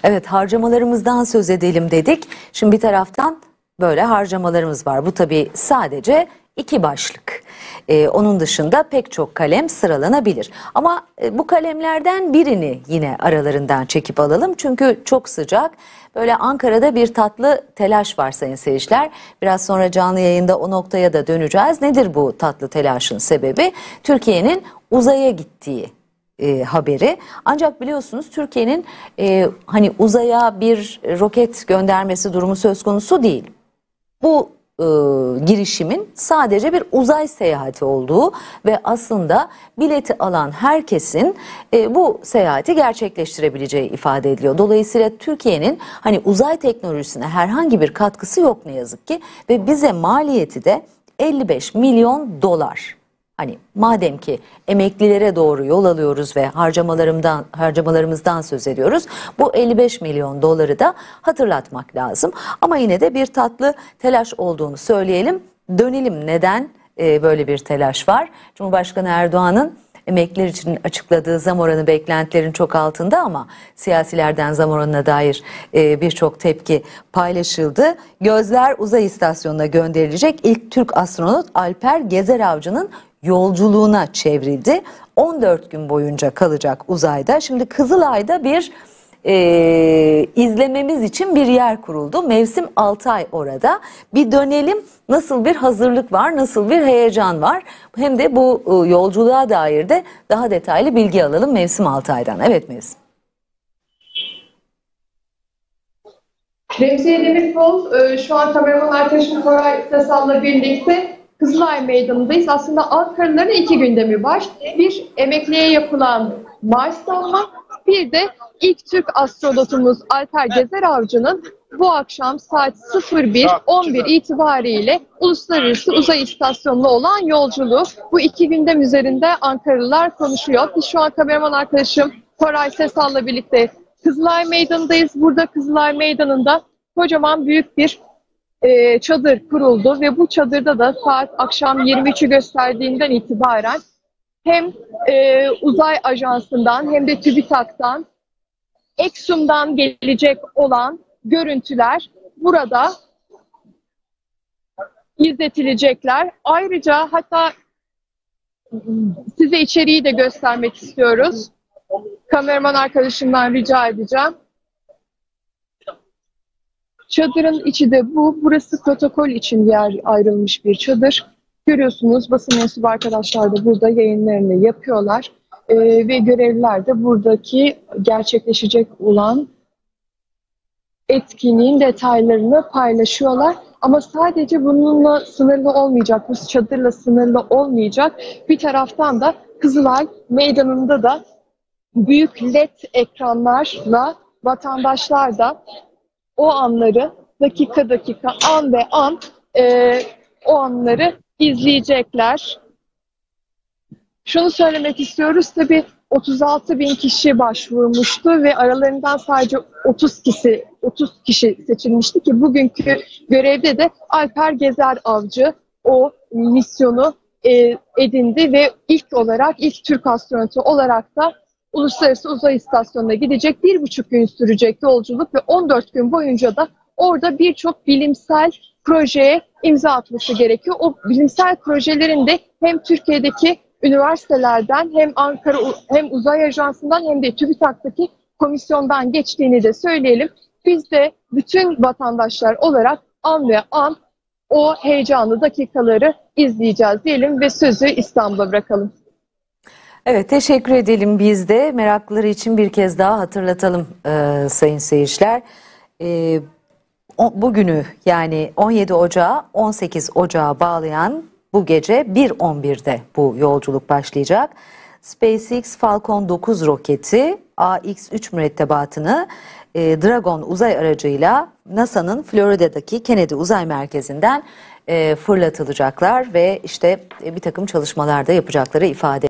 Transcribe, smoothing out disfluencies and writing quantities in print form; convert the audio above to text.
Evet, harcamalarımızdan söz edelim dedik. Şimdi bir taraftan böyle harcamalarımız var. Bu tabii sadece iki başlık. Onun dışında pek çok kalem sıralanabilir. Ama bu kalemlerden birini yine aralarından çekip alalım. Çünkü çok sıcak. Böyle Ankara'da bir tatlı telaş var sayın seyirciler. Biraz sonra canlı yayında o noktaya da döneceğiz. Nedir bu tatlı telaşın sebebi? Türkiye'nin uzaya gittiği haberi. Ancak biliyorsunuz Türkiye'nin hani uzaya bir roket göndermesi durumu söz konusu değil. Bu girişimin sadece bir uzay seyahati olduğu ve aslında bileti alan herkesin bu seyahati gerçekleştirebileceği ifade ediliyor. Dolayısıyla Türkiye'nin hani uzay teknolojisine herhangi bir katkısı yok ne yazık ki ve bize maliyeti de 55 milyon dolar. Hani madem ki emeklilere doğru yol alıyoruz ve harcamalarımızdan söz ediyoruz, bu 55 milyon doları da hatırlatmak lazım. Ama yine de bir tatlı telaş olduğunu söyleyelim. Dönelim, neden böyle bir telaş var? Cumhurbaşkanı Erdoğan'ın emekliler için açıkladığı zam oranı beklentilerin çok altında ama siyasilerden zam oranına dair birçok tepki paylaşıldı. Gözler uzay istasyonuna gönderilecek ilk Türk astronot Alper Gezeravcı'nın yolculuğuna çevrildi. 14 gün boyunca kalacak uzayda. Şimdi Kızılay'da bir izlememiz için bir yer kuruldu. Mevsim 6 ay orada. Bir dönelim, nasıl bir hazırlık var, nasıl bir heyecan var. Hem de bu yolculuğa dair de daha detaylı bilgi alalım Mevsim 6 aydan. Evet Mevsim. Remziye Demirkol, şu an kameraman arkadaşım Koray Tasal'la birlikte Kızılay Meydanı'ndayız. Aslında Ankaralıların iki gündemi var. Bir, emekliye yapılan maaş zammı, bir de ilk Türk astronotumuz Alper Gezeravcı'nın bu akşam saat 01.11 itibariyle Uluslararası Uzay İstasyonu'na olan yolculuğu. Bu iki gündem üzerinde Ankaralılar konuşuyor. Biz şu an kameraman arkadaşım Koray Sesal'la birlikte Kızılay Meydanı'ndayız. Burada Kızılay Meydanı'nda kocaman büyük bir çadır kuruldu ve bu çadırda da saat akşam 23'ü gösterdiğinden itibaren hem uzay ajansından hem de TÜBİTAK'tan, Exum'dan gelecek olan görüntüler burada izletilecekler. Ayrıca hatta size içeriği de göstermek istiyoruz. Kameraman arkadaşımdan rica edeceğim. Çadırın içi de bu. Burası protokol için yer ayrılmış bir çadır. Görüyorsunuz basın mensubu arkadaşlar da burada yayınlarını yapıyorlar. Ve görevliler de buradaki gerçekleşecek olan etkinliğin detaylarını paylaşıyorlar. Ama sadece bununla sınırlı olmayacak, bu çadırla sınırlı olmayacak. Bir taraftan da Kızılay Meydanı'nda da büyük LED ekranlarla vatandaşlar da o anları dakika dakika, an ve an o anları izleyecekler. Şunu söylemek istiyoruz, tabii 36 bin kişi başvurmuştu ve aralarından sadece 30 kişi seçilmişti ki bugünkü görevde de Alper Gezeravcı o misyonu edindi ve ilk Türk astronotu olarak da Uluslararası Uzay İstasyonu'na gidecek. 1,5 gün sürecek yolculuk ve 14 gün boyunca da orada birçok bilimsel projeye imza atması gerekiyor. O bilimsel projelerin de hem Türkiye'deki üniversitelerden hem Uzay Ajansı'ndan hem de TÜBİTAK'taki komisyondan geçtiğini de söyleyelim. Biz de bütün vatandaşlar olarak an ve an o heyecanlı dakikaları izleyeceğiz diyelim ve sözü İstanbul'a bırakalım. Evet, teşekkür edelim. Biz de meraklıları için bir kez daha hatırlatalım sayın seyirciler. Bugünü yani 17 Ocağı 18 Ocağı bağlayan bu gece 1.11'de bu yolculuk başlayacak. SpaceX Falcon 9 roketi AX-3 mürettebatını Dragon uzay aracıyla NASA'nın Florida'daki Kennedy Uzay Merkezi'nden fırlatılacaklar ve işte bir takım çalışmalar da yapacakları ifade